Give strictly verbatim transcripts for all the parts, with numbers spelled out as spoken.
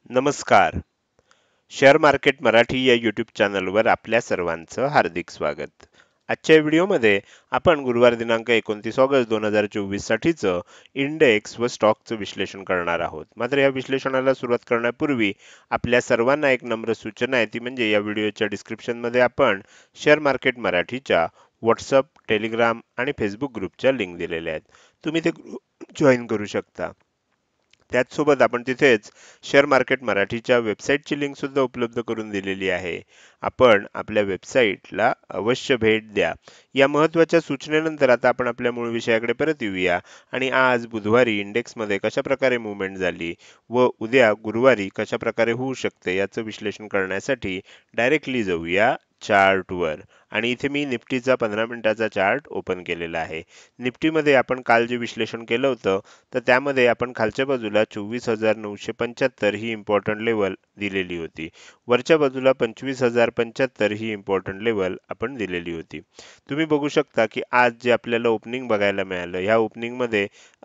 नमस्कार. Share market Marathi या YouTube चॅनलवर आपल्या सर्वांचं हार्दिक स्वागत. आजच्या व्हिडिओमध्ये आपण गुरुवार दिनांक एकोणतीस ऑगस्ट दोन हजार चोवीस साठीचं इंडेक्स व स्टॉकचं विश्लेषण करणार आहोत. मात्र या विश्लेषणाला सुरुवात करण्यापूर्वी आपल्या सर्वांना एक नम्र सूचना आहे, ती म्हणजे या व्हिडिओच्या डिस्क्रिप्शनमध्ये आपण शेअर मार्केट मराठीच्या व्हॉट्सअप, टेलिग्राम आणि फेसबुक ग्रुपच्या लिंक दिलेल्या आहेत. तुम्ही ते ग्रुप जॉईन करू शकता. त्याचसोबत आपण तिथेच शेअर मार्केट मराठीच्या वेबसाईटची लिंक सुद्धा उपलब्ध करून दिलेली आहे. आपण आपल्या वेबसाईटला अवश्य भेट द्या. या महत्त्वाच्या सूचनेनंतर आता आपण आपल्या मूळ विषयाकडे परत येऊया आणि आज बुधवारी इंडेक्समध्ये कशा प्रकारे मूव्हमेंट झाली व उद्या गुरुवारी कशा प्रकारे होऊ शकते याचं विश्लेषण करण्यासाठी डायरेक्टली जाऊया चार्टवर. आणि इथे मी निफ्टीचा पंधरा मिनिटाचा चार्ट ओपन केलेला आहे. निफ्टीमध्ये आपण काल जे विश्लेषण केलं होतं तर त्यामध्ये आपण खालच्या बाजूला चोवीस हजार नऊशे पंच्याहत्तर ही इम्पॉर्टंट लेवल दिलेली होती. वरच्या बाजूला पंचवीस हजार पंच्याहत्तर ही इम्पॉर्टंट लेवल आपण दिलेली होती. तुम्ही बघू शकता की आज जे आपल्याला ओपनिंग बघायला मिळालं, ह्या ओपनिंगमध्ये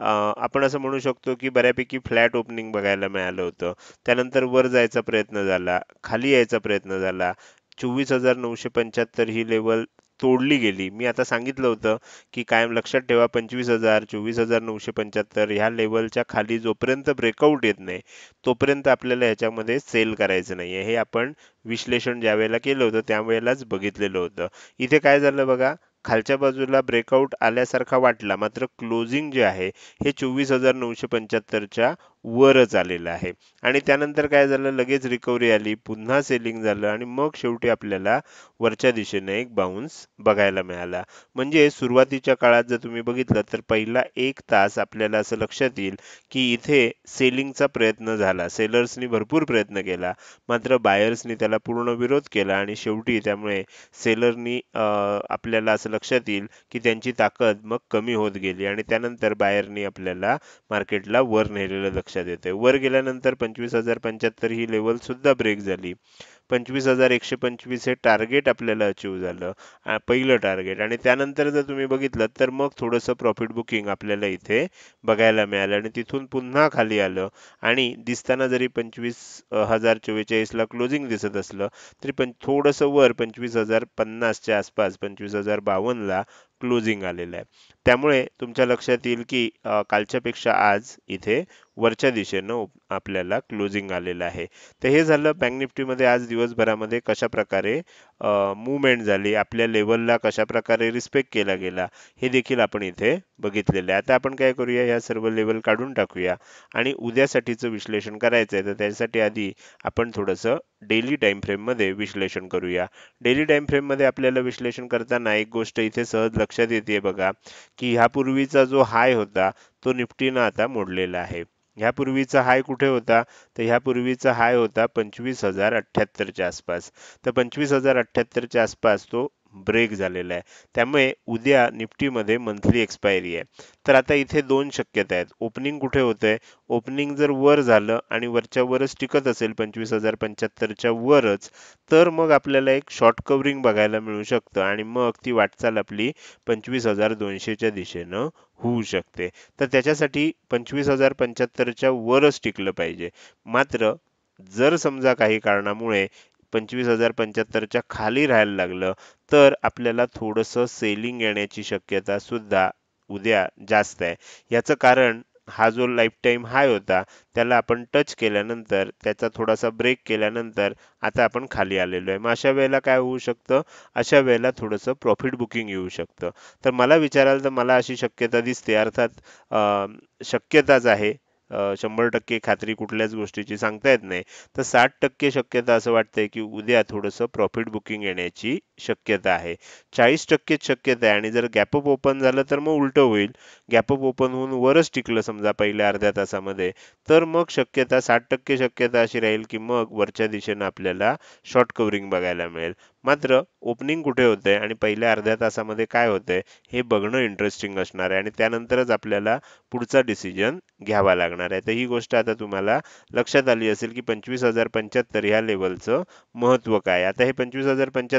आपण असं म्हणू शकतो की बऱ्यापैकी फ्लॅट ओपनिंग बघायला मिळालं होतं. त्यानंतर वर जायचा प्रयत्न झाला, खाली यायचा प्रयत्न झाला. चोवीस हजार नऊशे पंच्याहत्तर ही लेवल तोडली गेली. मी आता सांगितलं होतं की कायम लक्षात ठेवा, पंचवीस हजार चोवीस हजार नऊशे पंच्याहत्तर ह्या लेवलच्या खाली जोपर्यंत ब्रेकआउट येत नाही तोपर्यंत आपल्याला ह्याच्यामध्ये सेल करायचं नाहीये. हे आपण विश्लेषण ज्या वेळेला केलं होतं त्यावेळेलाच बघितलेलं होतं. इथे काय झालं बघा, खालच्या बाजूला ब्रेकआउट आल्यासारखा वाटला, मात्र क्लोजिंग जे आहे हे चोवीस हजार नऊशे पंच्याहत्तरच्या वरच आलेलं आहे. आणि त्यानंतर काय झालं, लगेच रिकव्हरी आली, पुन्हा सेलिंग झालं आणि मग शेवटी आपल्याला वरच्या दिशेने एक बाउन्स बघायला मिळाला. म्हणजे सुरुवातीच्या काळात जर तुम्ही बघितलं तर पहिला एक तास आपल्याला असं लक्षात येईल की इथे सेलिंगचा प्रयत्न झाला, सेलर्सनी भरपूर प्रयत्न केला, मात्र बायर्सनी त्याला पूर्ण विरोध केला आणि शेवटी त्यामुळे सेलरनी आपल्याला असं लक्षात येईल की त्यांची ताकद मग कमी होत गेली आणि त्यानंतर बायरनी आपल्याला मार्केटला वर नेलेलं लक्षात येते. वर गेल्यानंतर पंचवीस हजार पंच्याहत्तर ही लेवल सुद्धा ब्रेक झाली. पंचवीस हजार एकशे पंचवीस हे टार्गेट आपल्याला अचीव झालं, पहिलं टार्गेट. आणि त्यानंतर जर तुम्ही बघितलं तर मग थोडंसं प्रॉफिट बुकिंग आपल्याला इथे बघायला मिळालं आणि तिथून पुन्हा खाली आलं. आणि दिसताना जरी पंचवीस हजार चव्वेचाळीसला क्लोजिंग दिसत असलं तरी पण थोडंसं वर पंचवीस हजार पन्नासच्या आसपास पंचवीस हजार बावन्नला क्लोजिंग आलेलं आहे. त्यामुळे तुमच्या लक्षात येईल की कालच्यापेक्षा आज इथे वरच्या दिशेनं आपल्याला क्लोजिंग आलेलं आहे. तर हे झालं बँक निफ्टीमध्ये आज दिवसभरामध्ये कशा प्रकारे मूवमेंट झाली, आपल्या लेवलला कशा प्रकारे रिस्पेक्ट केला गेला हे देखील आपण इथे बघितलेलं आहे. आता आपण काय करूया, या सर्व लेवल काढून टाकूया आणि उद्यासाठीचं विश्लेषण करायचं आहे. तर त्यासाठी आधी आपण थोडंसं डेली टाइम फ्रेम मध्ये विश्लेषण करूया. डेली टाइम फ्रेम मध्ये आपल्याला विश्लेषण करताना एक गोष्ट इथे सहज लक्षात येते बघा, की ह्यापूर्वीचा जो हाय होता तो निफ्टीनं आता मोडलेला आहे. ह्यापूर्वीचा हाय कुठे होता, तर ह्यापूर्वीचा हाय होता पंचवीस हजार अठ्ठ्याहत्तरच्या आसपास. तर पंचवीस हजार अठ्ठ्याहत्तरच्या आसपास तो ब्रेक झालेला आहे. त्यामुळे उद्या निफ्टीमध्ये मंथली एक्सपायरी आहे. तर आता इथे दोन शक्यता आहेत. ओपनिंग कुठे होतंय, ओपनिंग जर वर झालं आणि वरच्या वरच टिकत असेल पंचवीस हजार पंच्याहत्तरच्या वरच, तर मग आपल्याला एक शॉर्ट कव्हरिंग बघायला मिळू शकतं आणि मग ती वाटचाल आपली पंचवीस हजार दोनशेच्या दिशेनं होऊ शकते. तर त्याच्यासाठी पंचवीस हजार पंच्याहत्तरच्या वरच टिकलं पाहिजे. मात्र जर समजा काही कारणामुळे पंचवीस हजार पंच्याहत्तरच्या खाली राहायला लागलं तर आपल्याला थोडंसं सेलिंग येण्याची शक्यता सुद्धा उद्या जास्त आहे. याचं कारण, हा जो लाईफ टाईम हाय होता त्याला आपण टच केल्यानंतर, त्याचा थोडासा ब्रेक केल्यानंतर आता आपण खाली आलेलो आहे. मग अशा वेळेला काय होऊ शकतं, अशा वेळेला थोडंसं प्रॉफिट बुकिंग येऊ शकतं. तर मला विचाराल तर मला अशी शक्यता दिसते, अर्थात अं, शक्यताच आहे, अं, शंभर टक्के खात्री कुठल्याच गोष्टीची सांगता येत नाही. तर साठ टक्के शक्यता असं वाटतंय की उद्या थोडंसं प्रॉफिट बुकिंग येण्याची शक्यता आहे. चाळीस टक्केच शक्यता आहे आणि जर गॅपअप ओपन झालं तर मग उलटं होईल. गॅपअप ओपन होऊन वरच टिकलं समजा पहिल्या अर्ध्या तासामध्ये, तर मग शक्यता साठ टक्के शक्यता अशी राहील की मग वरच्या दिशेनं आपल्याला शॉर्ट कव्हरिंग बघायला मिळेल. मात्र ओपनिंग कुठे होतंय आणि पहिल्या अर्ध्या तासामध्ये काय होतंय हे बघणं इंटरेस्टिंग असणार आहे आणि त्यानंतरच आपल्याला पुढचा डिसिजन घ्यावा लागणार आहे. तर ही गोष्ट आता तुम्हाला लक्षात आली असेल की पंचवीस हजार पंच्याहत्तर ह्या लेवलचं महत्त्व काय. आता हे पंचवीस हजार पंच्याहत्तरचं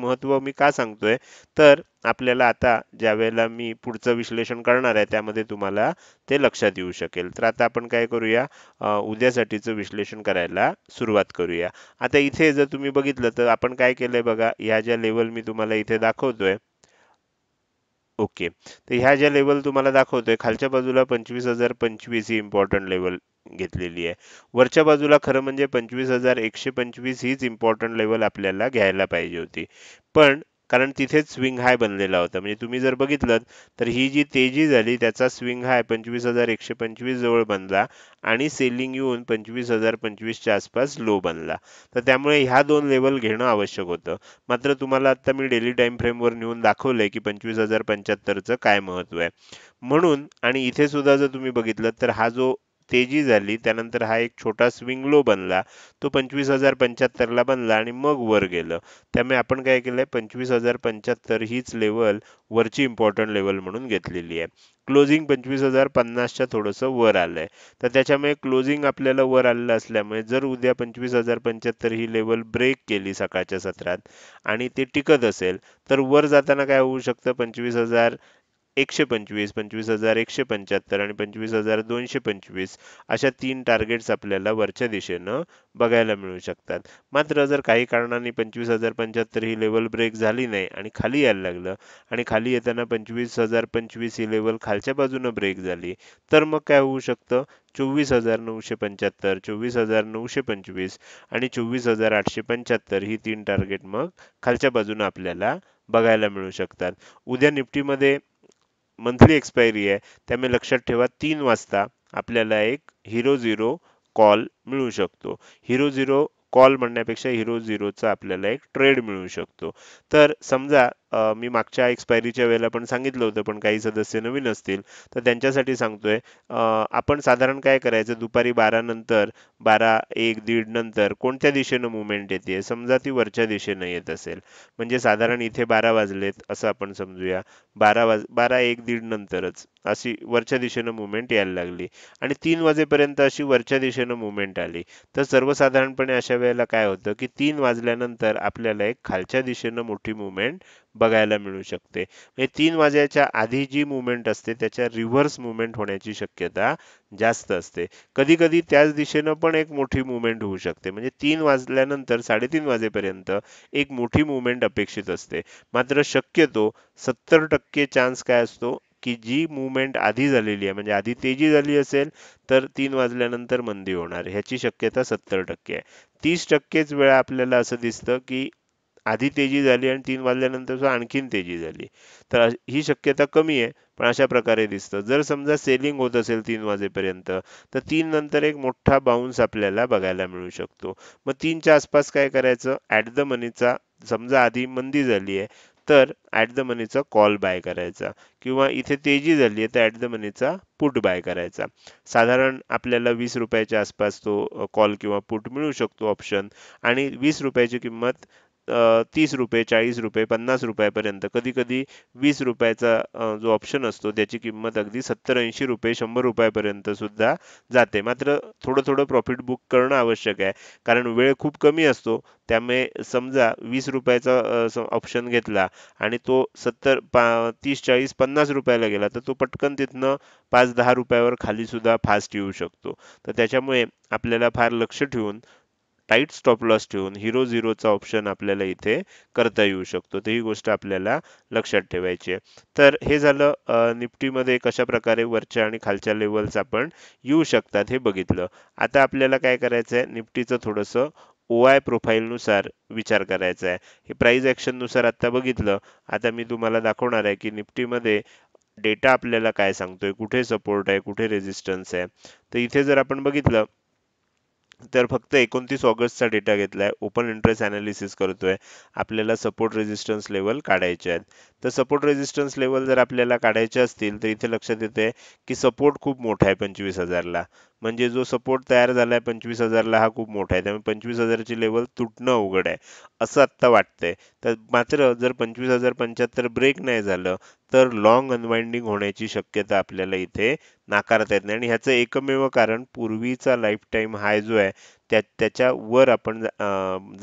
महत्त्व मी का सांगतोय, तर आपल्याला आता ज्यावेळेला मी पुढचं विश्लेषण करणार आहे त्यामध्ये तुम्हाला ते लक्षात येऊ शकेल. तर आता आपण काय करूया, अ, उद्यासाठीचं विश्लेषण करायला सुरुवात करूया. आता इथे जर तुम्ही बघितलं तर आपण काय केलंय बघा, ह्या ज्या लेवल मी तुम्हाला इथे दाखवतोय, ओके. तर ह्या ज्या लेवल तुम्हाला दाखवतोय, खालच्या बाजूला पंचवीस हजार पंचवीस ही इम्पॉर्टंट लेवल घेतलेली आहे. वरच्या बाजूला खरं म्हणजे पंचवीस हजार एकशे पंचवीस हीच इम्पॉर्टंट लेवल आपल्याला घ्यायला पाहिजे होती. पण कारण तिथेच स्विंग हाय बनलेला होता. म्हणजे तुम्ही जर बघितलं तर ही जी तेजी झाली त्याचा स्विंग हाय पंचवीस हजार एकशे पंचवीस जवळ बनला आणि सेलिंग येऊन पंचवीस हजार पंचवीसच्या आसपास लो बनला. तर त्यामुळे ह्या दोन लेवल घेणं आवश्यक होतं. मात्र तुम्हाला आता मी डेली टाइम फ्रेमवर नेऊन दाखवलंय की पंचवीस हजार पंच्याहत्तरचं काय महत्व आहे. म्हणून आणि इथे सुद्धा जर तुम्ही बघितलं तर हा जो तेजी झाली त्यानंतर हा एक छोटा स्विंग लो बनला, तो पंचवीस हजार पंच्याहत्तरला बनला आणि मग वर गेलं. त्यामुळे आपण काय केलंय, पंचवीस हजार पंच्याहत्तर हीच लेवल वरची इम्पॉर्टंट लेवल म्हणून घेतलेली आहे. क्लोजिंग पंचवीस हजार पन्नासच्या थोडंसं वर आलंय. तर त्याच्यामुळे क्लोजिंग आपल्याला वर आलेलं असल्यामुळे जर उद्या पंचवीस हजार पंच्याहत्तर ही लेवल ब्रेक केली सकाळच्या सत्रात आणि ते टिकत असेल, तर वर जाताना काय होऊ शकतं, पंचवीस हजार एकशे पंचवीस, पंचवीस हजार एकशे पंच्याहत्तर आणि पंचवीस हजार दोनशे पंचवीस अशा तीन टार्गेट्स आपल्याला वरच्या दिशेनं बघायला मिळू शकतात. मात्र जर काही कारणाने पंचवीस हजार पंच्याहत्तर ही लेवल ब्रेक झाली नाही आणि खाली यायला लागलं आणि खाली येताना पंचवीस हजार पंचवीस ही लेवल खालच्या बाजूनं ब्रेक झाली, तर मग काय होऊ शकतं, चोवीस हजार नऊशे पंच्याहत्तर, चोवीस हजार नऊशे पंचवीस आणि चोवीस हजार आठशे पंच्याहत्तर ही तीन टार्गेट मग खालच्या बाजूनं आपल्याला बघायला मिळू शकतात. उद्या निफ्टीमध्ये मंथली एक्सपायरी आहे, त्यामुळे लक्षात ठेवा तीन वाजता आपल्याला एक हिरो झिरो कॉल मिळू शकतो. हिरो झिरो कॉल म्हणण्यापेक्षा हिरो झिरोचा आपल्याला एक ट्रेड मिळू शकतो. तर समजा अ, मी मागच्या एक्सपायरीच्या वेळेला पण सांगितलं होतं, पण काही सदस्य नवीन असतील तर त्यांच्यासाठी सांगतोय. अ, आपण साधारण काय करायचं, दुपारी बारा नंतर, बारा एक दीड नंतर कोणत्या दिशेनं मुवमेंट येते, समजा ती वरच्या दिशेनं येत असेल, म्हणजे साधारण इथे बारा वाजलेत असं आपण समजूया, बारा वाज बारा एक दीड नंतरच अशी वरच्या दिशेनं मुवमेंट यायला लागली आणि तीन वाजेपर्यंत अशी वरच्या दिशेनं मुवमेंट आली, तर सर्वसाधारणपणे अशा वेळेला काय होतं की तीन वाजल्यानंतर आपल्याला एक खालच्या दिशेनं मोठी मुवमेंट बघायला मिळू शकते. म्हणजे तीन वाजायच्या आधी जी मुवमेंट असते त्याच्या रिव्हर्स मुवमेंट होण्याची शक्यता जास्त असते. कधी कधी त्याच दिशेनं पण एक मोठी मुवमेंट होऊ शकते. म्हणजे तीन वाजल्यानंतर साडेतीन वाजेपर्यंत एक मोठी मुवमेंट अपेक्षित असते. मात्र शक्यतो सत्तर टक्के चान्स काय असतो की जी मुवमेंट आधी झालेली आहे, म्हणजे आधी तेजी झाली असेल तर तीन वाजल्यानंतर मंदी होणार, ह्याची शक्यता सत्तर टक्के आहे. तीस टक्केच वेळा आपल्याला असं दिसतं की आधी तेजी झाली आणि तीन वाजल्यानंतर सुद्धा आणखीन तेजी झाली, तर अ- ही शक्यता कमी आहे. पण अशा प्रकारे दिसतं. जर समजा सेलिंग होत असेल तीन वाजेपर्यंत, तर तीन नंतर एक मोठा बाउन्स आपल्याला बघायला मिळू शकतो. मग तीनच्या आसपास काय करायचं, ऍट द मनीचा, समजा आधी मंदी झाली आहे तर ऍट द मनीचा कॉल बाय करायचा, किंवा इथे तेजी झाली आहे तर ऍट द मनीचा पुट बाय करायचा. साधारण आपल्याला वीस रुपयाच्या आसपास तो कॉल किंवा पुट मिळू शकतो ऑप्शन. आणि वीस रुपयाची किंमत अ, तीस रुपये, चाळीस रुपये, पन्नास रुपयापर्यंत, कधी कधी वीस रुपयाचा अ, जो ऑप्शन असतो त्याची किंमत अगदी सत्तर ऐंशी रुपये, शंभर रुपयापर्यंत सुद्धा जाते. मात्र थोडं थोडं प्रॉफिट बुक करणं आवश्यक आहे, कारण वेळ खूप कमी असतो. त्यामुळे समजा वीस रुपयाचा ऑप्शन घेतला आणि तो सत्तर पा तीस चाळीस पन्नास रुपयाला गेला, तर तो पटकन तिथनं पाच दहा रुपयावर खाली सुद्धा फास्ट येऊ शकतो. तर त्याच्यामुळे आपल्याला फार लक्ष ठेवून, टाईट स्टॉप लॉस ठेवून हिरो झिरोचा ऑप्शन आपल्याला इथे करता येऊ शकतो. तर ही गोष्ट आपल्याला लक्षात ठेवायची आहे. तर हे झालं अ, निफ्टीमध्ये कशा प्रकारे वरच्या आणि खालच्या लेवल्स आपण येऊ शकतात हे बघितलं. आता आपल्याला काय करायचं आहे, निफ्टीचं थोडंसं ओ आय प्रोफाईलनुसार विचार करायचा आहे. हे प्राइस ऍक्शन नुसार आता बघितलं. आता मी तुम्हाला दाखवणार आहे की निफ्टीमध्ये डेटा आपल्याला काय सांगतोय, कुठे सपोर्ट आहे, कुठे रेजिस्टन्स आहे. तर इथे जर आपण बघितलं तर फक्त एकोणतीस ऑगस्टचा डेटा घेतलाय, ओपन इंटरेस्ट अनालिसिस करतोय. आपल्याला सपोर्ट रेजिस्टन्स लेवल काढायचे आहेत. तर सपोर्ट रेजिस्टन्स लेवल जर आपल्याला काढायचे असतील तर इथे लक्षात येते की सपोर्ट खूप मोठा आहे पंचवीस हजारला. म्हणजे जो सपोर्ट तयार झालाय पंचवीस हजारला हा खूप मोठा आहे, त्यामुळे पंचवीस हजारची लेवल तुटणं अवघड आहे असं आत्ता वाटतंय. तर मात्र जर पंचवीस हजार पंच्याहत्तर ब्रेक नाही झालं तर लॉंग अनवाइंडिंग होण्याची शक्यता आपल्याला इथे नाकारता येत नाही. आणि ह्याचं एकमेव कारण पूर्वीचा लाईफ टाईम हाय जो आहे त्या त्याच्या वर आपण अं, जाऊन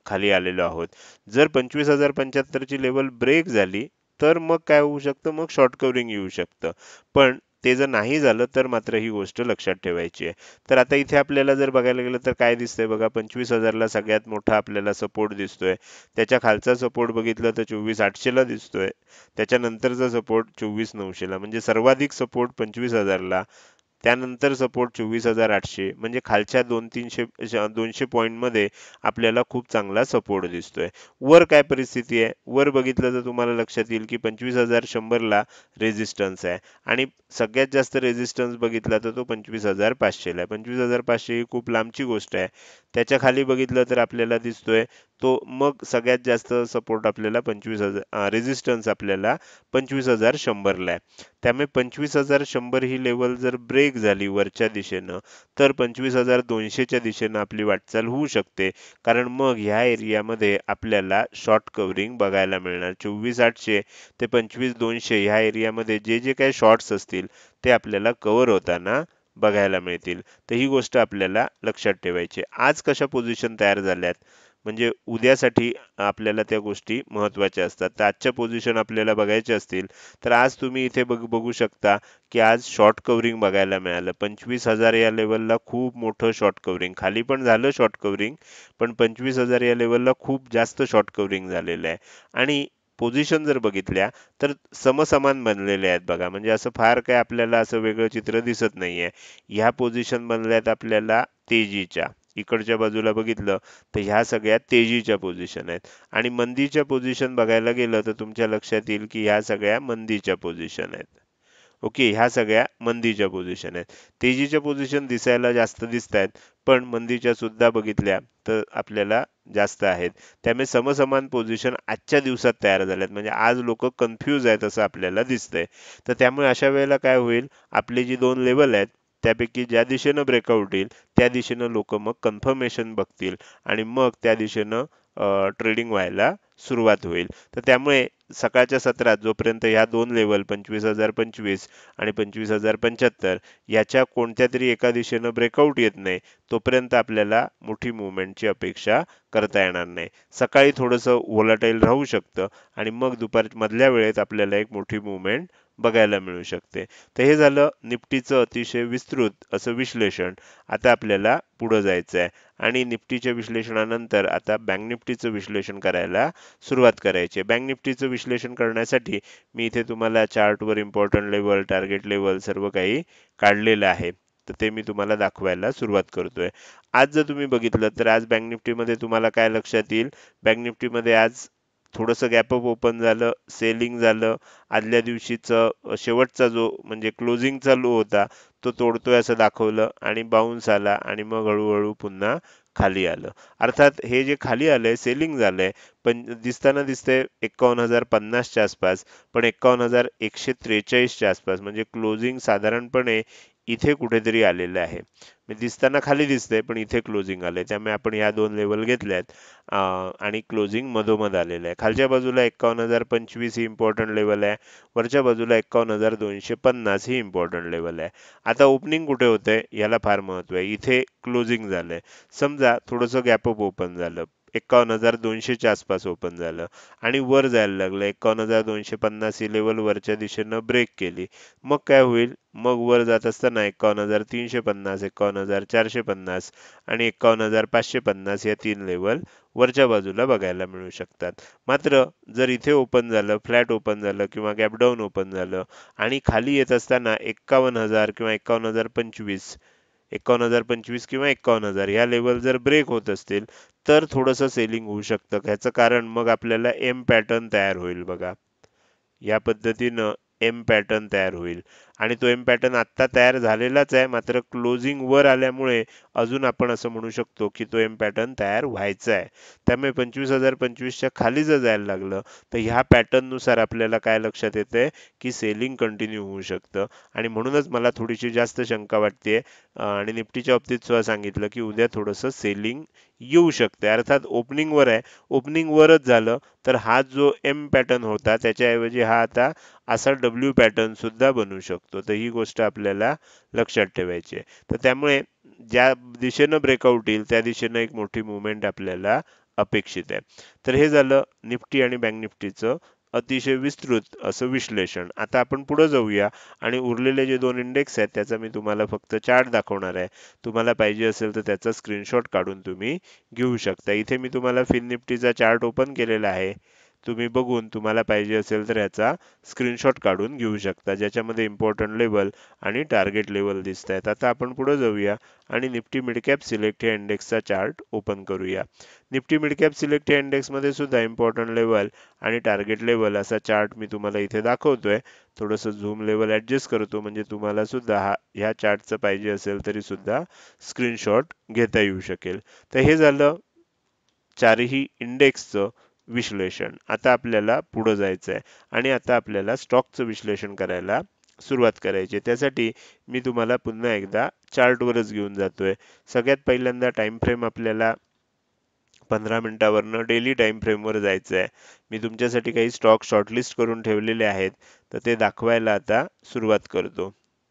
खाली आलेलो आहोत. जर पंचवीस हजार पंच्याहत्तर ची लेवल ब्रेक झाली तर मग काय होऊ शकतं, मग शॉर्ट कव्हरिंग येऊ शकतं. पण ते जर नाही झालं तर मात्र ही गोष्ट लक्षात ठेवायची आहे. तर आता इथे आपल्याला जर बघायला गेलं तर काय दिसतंय बघा, पंचवीस हजार ला सगळ्यात मोठा आपल्याला सपोर्ट दिसतोय. त्याच्या खालचा सपोर्ट बघितलं तर चोवीस आठशे ला दिसतोय. त्याच्यानंतरचा सपोर्ट चोवीस नऊशे ला, म्हणजे सर्वाधिक सपोर्ट पंचवीस हजार ला, त्यानंतर सपोर्ट चोवीस हजार आठशे, म्हणजे खालच्या दोन तीनशे दोनशे पॉईंट मध्ये आपल्याला खूप चांगला सपोर्ट दिसतोय. वर काय परिस्थिती आहे, वर बघितलं तर तुम्हाला लक्षात येईल की पंचवीस हजार शंभर ला रेझिस्टन्स आहे आणि सगळ्यात जास्त रेझिस्टन्स बघितला तर तो पंचवीस हजार पाचशे ला आहे. पंचवीस हजार पाचशे ही खूप लांबची गोष्ट आहे. त्याच्या खाली बघितलं तर आपल्याला दिसतोय तो मग सगळ्यात जास्त सपोर्ट आपल्याला पंचवीस हजार रेझिस्टन्स आपल्याला पंचवीस हजार शंभर ला आहे. त्यामुळे पंचवीस हजार शंभर ही लेवल जर ब्रेक झाली वरच्या दिशेनं तर पंचवीस हजार दोनशेच्या दिशेनं आपली वाटचाल होऊ शकते. कारण मग ह्या एरियामध्ये आपल्याला शॉर्ट कव्हरिंग बघायला मिळणार. चोवीस आठशे ते पंचवीस दोनशे ह्या एरियामध्ये जे जे काही शॉर्ट्स असतील ते आपल्याला कव्हर होताना बघायला मिळतील. तर ही गोष्ट आपल्याला लक्षात ठेवायची. आज कशा पोझिशन तयार झाल्यात म्हणजे उद्यासाठी आपल्याला त्या गोष्टी महत्त्वाच्या असतात. तर आजच्या पोझिशन आपल्याला बघायच्या असतील तर आज तुम्ही इथे बघ बघू शकता की आज शॉर्ट कव्हरिंग बघायला मिळालं. पंचवीस हजार या लेवलला खूप मोठं शॉर्ट कव्हरिंग, खाली पण झालं शॉर्ट कव्हरिंग, पण पंचवीस हजार या लेवलला खूप जास्त शॉर्ट कव्हरिंग झालेलं आहे. आणि पोझिशन जर बघितल्या तर समसमान बनलेले आहेत बघा, म्हणजे असं फार काय आपल्याला असं वेगळं चित्र दिसत नाहीये. ह्या पोझिशन बनल्यात आपल्याला तेजीच्या, इकडच्या बाजूला बघितलं तर ह्या सगळ्या तेजीच्या पोझिशन आहेत. आणि मंदीच्या पोझिशन बघायला गेलं तर तुमच्या लक्षात येईल की ह्या सगळ्या मंदीच्या पोझिशन आहेत. ओके, ह्या सगळ्या मंदीच्या पोझिशन आहेत. तेजीच्या पोझिशन दिसायला जास्त दिसत आहेत, पण मंदीच्या सुद्धा बघितल्या तर आपल्याला जास्त आहेत. त्यामुळे समसमान पोझिशन आजच्या दिवसात तयार झाल्यात, म्हणजे आज लोक कन्फ्यूज आहेत असं आपल्याला दिसतंय. तर त्यामुळे अशा वेळेला काय होईल, आपली जी दोन लेवल आहेत त्यापैकी ज्या दिशेनं ब्रेकआउट येईल त्या दिशेनं लोक मग कन्फर्मेशन बघतील आणि मग त्या दिशेनं ट्रेडिंग व्हायला सुरुवात होईल. तर त्यामुळे सकाळच्या सत्रात जोपर्यंत ह्या दोन लेवल पंचवीस हजार पंचवीस आणि पंचवीस हजार पंच्याहत्तर याच्या कोणत्या तरी एका दिशेनं ब्रेकआउट येत नाही तोपर्यंत आपल्याला मोठी मुवमेंटची अपेक्षा करता येणार नाही. सकाळी थोडंसं व्होलाटाईल राहू शकतं आणि मग दुपार मधल्या वेळेत आपल्याला एक मोठी मुवमेंट बघायला मिळू शकते. तर हे झालं निफ्टीचं अतिशय विस्तृत असं विश्लेषण. आता आपल्याला पुढे जायचं आहे आणि निफ्टीच्या विश्लेषणानंतर आता बँक निफ्टीचं विश्लेषण करायला सुरुवात करायची आहे. बँक निफ्टीचं विश्लेषण करण्यासाठी मी इथे तुम्हाला चार्टवर इम्पॉर्टंट लेवल, टार्गेट लेवल सर्व काही काढलेलं आहे. तर ते मी तुम्हाला दाखवायला सुरुवात करतोय. आज जर तुम्ही बघितलं तर आज बँक निफ्टीमध्ये तुम्हाला काय लक्षात येईल, बँक निफ्टीमध्ये आज थोडंसं गॅप अप ओपन झालं, सेलिंग झालं. आदल्या दिवशीचं शेवटचा जो म्हणजे क्लोजिंगचा लो होता तो तोडतोय असं दाखवलं आणि बाउन्स आला आणि मग हळूहळू पुन्हा खाली आलं. अर्थात हे जे खाली आलंय सेलिंग झालंय, पण दिसताना दिसतंय एक्कावन्न हजार पन्नासच्या आसपास, पण एक्कावन्न हजार एकशे त्रेचाळीसच्या आसपास, म्हणजे क्लोजिंग साधारणपणे इथे कुठेतरी आलेलं आहे. म्हणजे दिसताना खाली दिसतंय पण इथे क्लोजिंग आलंय. त्यामुळे आपण ह्या दोन लेवल घेतल्यात अं, आणि क्लोजिंग मधोमध आलेलं आहे. खालच्या बाजूला एक्कावन्न हजार पंचवीस ही इम्पॉर्टंट लेवल आहे, वरच्या बाजूला एक्कावन्न हजार दोनशे पन्नास ही इम्पॉर्टंट लेवल आहे. आता ओपनिंग कुठे होतंय याला फार महत्व आहे. इथे क्लोजिंग झालंय. समजा थोडंसं गॅप अप ओपन झालं, एक्कावन्न हजार दोनशेच्या आसपास ओपन झालं आणि वर जायला लागलं, एक्कावन्न हजार दोनशे पन्नास ही लेवल वरच्या दिशेनं ब्रेक केली, मग काय होईल, मग वर जात असताना एक्कावन्न हजार तीनशे पन्नास, एक्कावन्न हजार चारशे पन्नास आणि एक्कावन्न हजार पाचशे पन्नास या तीन लेवल वरच्या बाजूला बघायला मिळू शकतात. मात्र जर इथे ओपन झालं, फ्लॅट ओपन झालं किंवा गॅप डाऊन ओपन झालं आणि खाली येत असताना एक्कावन्न हजार किंवा एक्कावन्न हजार पंचवीस एक्कावन्न हजार पंचवीस किंवा एक्कावन्न हजार या लेवल जर ब्रेक होत असतील तर थोडंसं सेलिंग होऊ शकतं. ह्याचं कारण मग आपल्याला एम पॅटर्न तयार होईल बघा. या पद्धतीनं एम पॅटर्न तयार होईल आणि तो एम पॅटर्न आत्ता तयार झालेलाच आहे, मात्र क्लोजिंग वर आल्यामुळे अजून आपण असं म्हणू शकतो की तो एम पॅटर्न तयार व्हायचा आहे. त्यामुळे पंचवीस हजार पंचवीसच्या खाली जर जायला लागलं तर ह्या पॅटर्न नुसार आपल्याला काय लक्षात येतंय की सेलिंग कंटिन्यू होऊ शकतं आणि म्हणूनच मला थोडीशी जास्त शंका वाटते आणि निफ्टीच्या बाबतीत सुद्धा सांगितलं की उद्या थोडंसं सेलिंग येऊ शकते. अर्थात ओपनिंग वर आहे, ओपनिंग वरच झालं तर हा जो एम पॅटर्न होता त्याच्याऐवजी हा आता असा डब्ल्यू पॅटर्न सुद्धा बनू शकतो. तर ही गोष्ट आपल्याला लक्षात ठेवायची आहे. तर त्यामुळे ज्या दिशेनं ब्रेकआउट येईल त्या दिशेनं एक मोठी मुवमेंट आपल्याला अपेक्षित आहे. तर हे झालं निफ्टी आणि बँक निफ्टीचं अतिशय विस्तृत असं विश्लेषण. आता आपण पुढे जाऊया आणि उरलेले जे दोन इंडेक्स आहेत त्याचा मी तुम्हाला फक्त चार्ट दाखवणार आहे. तुम्हाला पाहिजे असेल तर त्याचा स्क्रीनशॉट काढून तुम्ही घेऊ शकता. इथे मी तुम्हाला फिन निफ्टीचा चार्ट ओपन केलेला आहे. तुम्ही बघून तुम्हाला पाहिजे असेल तर याचा स्क्रीनशॉट काढून घेऊ शकता, ज्याच्यामध्ये इम्पॉर्टंट लेवल आणि टार्गेट लेवल दिसत आहेत. आता आपण पुढे जाऊया आणि निफ्टी मिड कॅप सिलेक्ट या इंडेक्सचा चार्ट ओपन करूया. निफ्टी मिड कॅप सिलेक्ट या इंडेक्समध्ये सुद्धा इम्पॉर्टंट लेवल आणि टार्गेट लेवल असा चार्ट मी तुम्हाला इथे दाखवतोय. थोडंसं झूम लेवल ऍडजस्ट करतो म्हणजे तुम्हाला सुद्धा हा ह्या चार्टचं पाहिजे असेल तरी सुद्धा स्क्रीनशॉट घेता येऊ शकेल. तर हे झालं चारही इंडेक्सचं विश्लेषण. आता आपल्याला पुढे जायचं आहे आणि आता आपल्याला स्टॉकचं विश्लेषण करायला सुरुवात करायची. त्यासाठी मी तुम्हाला पुन्हा एकदा चार्टवरच घेऊन जातोय. सगळ्यात पहिल्यांदा टाइम फ्रेम आपल्याला पंधरा मिनिटावरनं डेली टाइम फ्रेमवर जायचं आहे. मी तुमच्यासाठी काही स्टॉक शॉर्टलिस्ट करून ठेवलेले आहेत, तर ते दाखवायला आता सुरुवात करतो.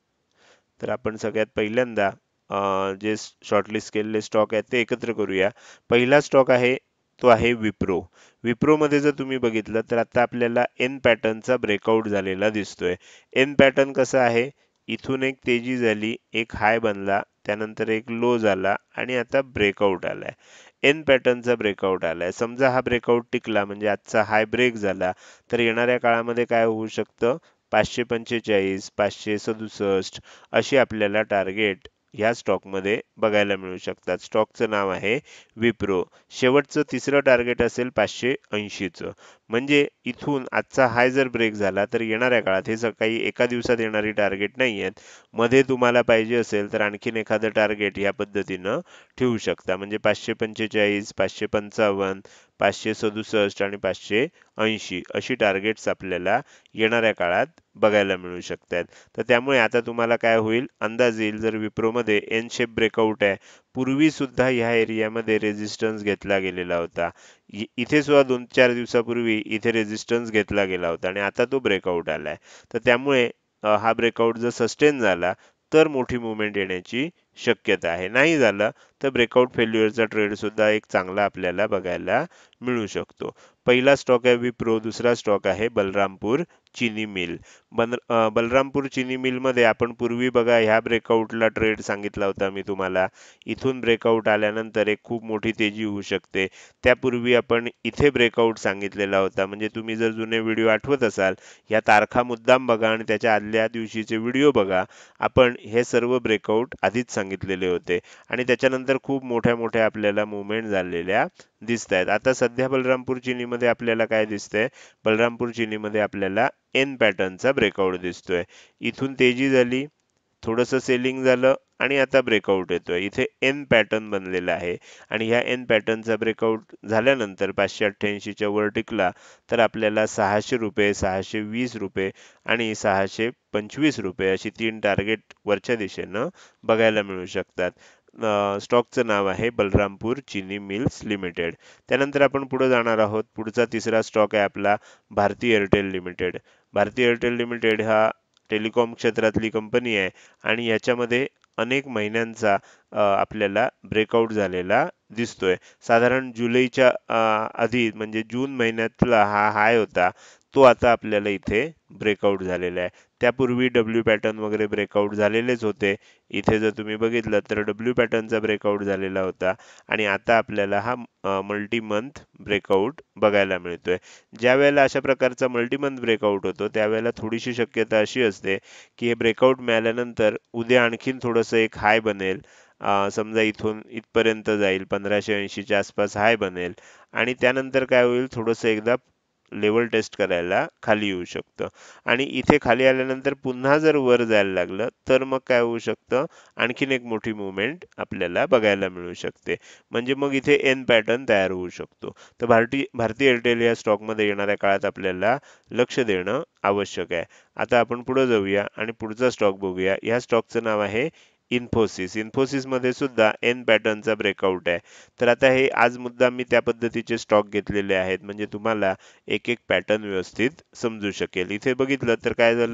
तर आपण सगळ्यात पहिल्यांदा अं, जे शॉर्टलिस्ट केलेले स्टॉक आहेत ते एकत्र करूया. पहिला स्टॉक आहे तो आहे विप्रो. विप्रोमध्ये जर तुम्ही बघितलं तर आता आपल्याला एन पॅटर्नचा ब्रेकआउट झालेला दिसतोय. एन पॅटर्न कसा आहे, इथून एक तेजी झाली, एक हाय बनला, त्यानंतर एक लो झाला आणि आता ब्रेकआउट आलाय. एन पॅटर्नचा ब्रेकआउट आलाय. समजा हा ब्रेकआउट टिकला म्हणजे आजचा हाय ब्रेक झाला तर येणाऱ्या काळामध्ये काय होऊ शकतं, पाचशे पंचेचाळीस, पाचशे सदुसष्ट अशी आपल्याला टार्गेट ह्या स्टॉकमध्ये बघायला मिळू शकतात. स्टॉकचं नाव आहे विप्रो. शेवटचं तिसरं टार्गेट असेल पाचशे ऐंशीचं. म्हणजे इथून आजचा हाय जर ब्रेक झाला तर येणाऱ्या काळात, हे काही एका दिवसात येणारी टार्गेट नाही आहेत, मध्ये तुम्हाला पाहिजे असेल तर आणखीन एखादं टार्गेट ह्या पद्धतीनं ठेवू शकता. म्हणजे पाचशे पंचेचाळीस, पाचशे पंचावन्न, पाचशे सदुसष्ट आणि पाचशे ऐंशी अशी टार्गेट्स आपल्याला येणाऱ्या काळात बघायला मिळू शकतात. तर त्यामुळे आता तुम्हाला काय होईल अंदाज येईल, जर विप्रोमध्ये एन शेप ब्रेकआउट आहे, पूर्वी सुद्धा ह्या एरियामध्ये रेजिस्टन्स घेतला गेलेला होता. इ- इथे सुद्धा दोन चार दिवसापूर्वी इथे रेजिस्टन्स घेतला गेला होता आणि आता तो ब्रेकआउट आलाय. तर त्यामुळे अ, हा ब्रेकआउट जर सस्टेन झाला तर मोठी मुवमेंट येण्याची शक्यता आहे. नाही झाला तर ब्रेकआउट फेल्युअरचा ट्रेड सुद्धा एक चांगला आपल्याला बघायला मिळू शकतो. पहिला स्टॉक आहे विप्रो, दुसरा स्टॉक आहे बलरामपूर चिनी मिल. बन अ, बलरामपूर चिनी मिलमध्ये आपण पूर्वी बघा ह्या ब्रेकआउटला ट्रेड सांगितला होता मी तुम्हाला. इथून ब्रेकआउट आल्यानंतर एक खूप मोठी तेजी होऊ शकते. त्यापूर्वी आपण इथे ब्रेकआउट सांगितलेला होता. म्हणजे तुम्ही जर जुने व्हिडिओ आठवत असाल, या तारखा मुद्दाम बघा आणि त्याच्या आदल्या दिवशीचे व्हिडिओ बघा. आपण हे सर्व ब्रेकआउट आधीच सांगितलेले होते आणि त्याच्यानंतर खूप मोठ्या मोठ्या आपल्याला मुवमेंट झालेल्या दिसत आहेत. आता सध्या बलरामपूर चिनीमध्ये आपल्याला काय दिसतंय, बलरामपूर चिनीमध्ये आपल्याला एन पॅटर्नचा ब्रेकआउट दिसतोय. इथून तेजी झाली, थोडंसं सेलिंग झालं आणि आता ब्रेकआउट येतोय. इथे एन पॅटर्न बनलेला आहे आणि ह्या एन पॅटर्नचा ब्रेकआउट झाल्यानंतर पाचशे अठ्ठ्याऐंशीच्या वर टिकला तर आपल्याला सहाशे रुपये, सहाशे वीस रुपये आणि सहाशे पंचवीस रुपये अशी तीन टार्गेट वरच्या दिशेनं बघायला मिळू शकतात. अ, स्टॉकचं नाव आहे बलरामपूर चिनी मिल्स लिमिटेड. त्यानंतर आपण पुढे जाणार आहोत. पुढचा तिसरा स्टॉक आहे आपला Bharti Airtel limited. Bharti Airtel limited हा टेलिकॉम क्षेत्रातली कंपनी आहे आणि याच्यामध्ये अनेक महिन्यांचा अ, आपल्याला ब्रेकआउट झालेला दिसतोय. साधारण जुलैच्या अ, आधी म्हणजे जून महिन्यातला हा हाय होता, तो आता आपल्याला इथे ब्रेकआउट झालेला आहे. त्यापूर्वी डब्ल्यू पॅटर्न वगैरे ब्रेकआउट झालेलेच होते. इथे जर तुम्ही बघितलं तर डब्ल्यू पॅटर्नचा ब्रेकआउट झालेला होता आणि आता आपल्याला हा मल्टी मंथ ब्रेकआउट बघायला मिळतोय. ज्या वेळेला अशा प्रकारचा मल्टी मंथ ब्रेकआउट होतो त्यावेळेला थोडीशी शक्यता अशी असते की हे ब्रेकआउट मिळाल्यानंतर उद्या आणखीन थोडंसं एक हाय बनेल. अ, समजा इथून इथपर्यंत जाईल, पंधराशे ऐंशीच्या आसपास हाय बनेल आणि त्यानंतर काय होईल, थोडंसं एकदा लेवल टेस्ट करायला खाली येऊ शकतं आणि इथे खाली आल्यानंतर पुन्हा जर वर जायला लागलं तर मग काय होऊ शकतं, आणखीन एक मोठी मुवमेंट आपल्याला बघायला मिळू शकते. म्हणजे मग इथे एन पॅटर्न तयार होऊ शकतो. तर भारती भारती एअरटेल या स्टॉकमध्ये येणाऱ्या काळात आपल्याला लक्ष देणं आवश्यक आहे. आता आपण पुढे जाऊया आणि पुढचा स्टॉक बघूया. या स्टॉकचं नाव आहे इन्फोसिस. इन्फोसिसमध्ये सुद्धा एन पॅटर्नचा ब्रेकआउट आहे. तर आता हे आज मुद्दाम मी त्या पद्धतीचे स्टॉक घेतलेले आहेत म्हणजे तुम्हाला एक एक पॅटर्न व्यवस्थित समजू शकेल. इथे बघितलं तर काय झालं,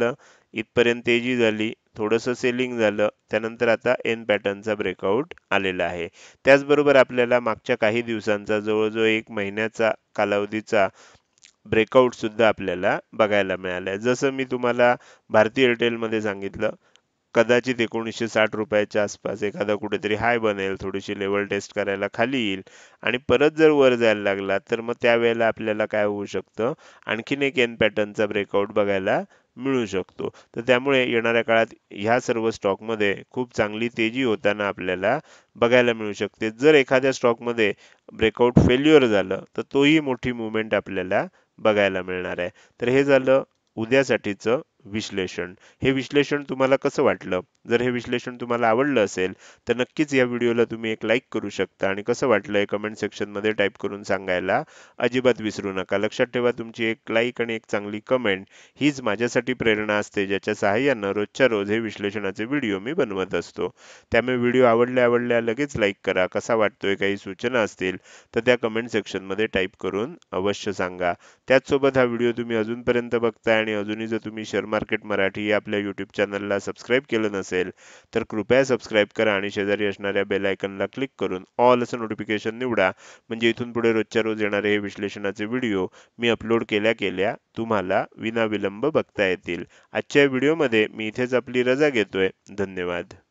इथपर्यंत तेजी झाली, थोडंसं सेलिंग झालं, त्यानंतर आता एन पॅटर्नचा ब्रेकआउट आलेला आहे. त्याचबरोबर आपल्याला मागच्या काही दिवसांचा जवळजवळ एक महिन्याचा कालावधीचा ब्रेकआउट सुद्धा आपल्याला बघायला मिळालाय. जसं मी तुम्हाला भारती एअरटेलमध्ये सांगितलं, कदाचित एकोणीसशे साठ रुपयाच्या आसपास एखादा कुठेतरी हाय बनेल, थोडीशी लेवल टेस्ट करायला खाली येईल आणि परत जर वर जायला लागला, तर मग त्यावेळेला आपल्याला काय होऊ शकतं, आणखीन एक एन पॅटर्नचा ब्रेकआउट बघायला मिळू शकतो. तर त्यामुळे येणाऱ्या काळात ह्या सर्व स्टॉकमध्ये खूप चांगली तेजी होताना आपल्याला बघायला मिळू शकते. जर एखाद्या स्टॉकमध्ये ब्रेकआउट फेल्युअर झालं, तर तोही मोठी मूव्हमेंट आपल्याला बघायला मिळणार आहे. तर हे झालं उद्यासाठीचं विश्लेषण. हे विश्लेषण तुम्हाला कसं वाटलं? जर हे विश्लेषण तुम्हाला आवडलं असेल, तर नक्कीच या व्हिडिओला तुम्ही एक लाईक करू शकता आणि कसं वाटलं हे कमेंट सेक्शनमध्ये टाईप करून सांगायला अजिबात विसरू नका. लक्षात ठेवा, तुमची एक लाईक आणि एक चांगली कमेंट हीच माझ्यासाठी प्रेरणा असते, ज्याच्या सहाय्यानं रोजच्या रोज हे विश्लेषणाचे व्हिडिओ मी बनवत असतो. त्यामुळे व्हिडिओ आवडल्या आवडल्या लगेच लाईक करा. कसा वाटतोय, काही सूचना असतील तर त्या कमेंट सेक्शनमध्ये टाईप करून अवश्य सांगा. त्याचसोबत हा व्हिडिओ तुम्ही अजूनपर्यंत बघताय आणि अजूनही जर तुम्ही शेअर मार्केट मराठी या आपल्या यूट्यूब चॅनलला सबस्क्राईब केलं नसेल, तर कृपया सबस्क्राईब करा आणि शेजारी असणाऱ्या बेल आयकॉनला क्लिक करून ऑल असं नोटिफिकेशन निवडा. म्हणजे इथून पुढे रोजच्या रोज येणारे हे विश्लेषणाचे व्हिडिओ मी अपलोड केल्या केल्या तुम्हाला विनाविलंब बघता येतील. आजच्या व्हिडिओमध्ये मी इथेच आपली रजा घेतोय. धन्यवाद.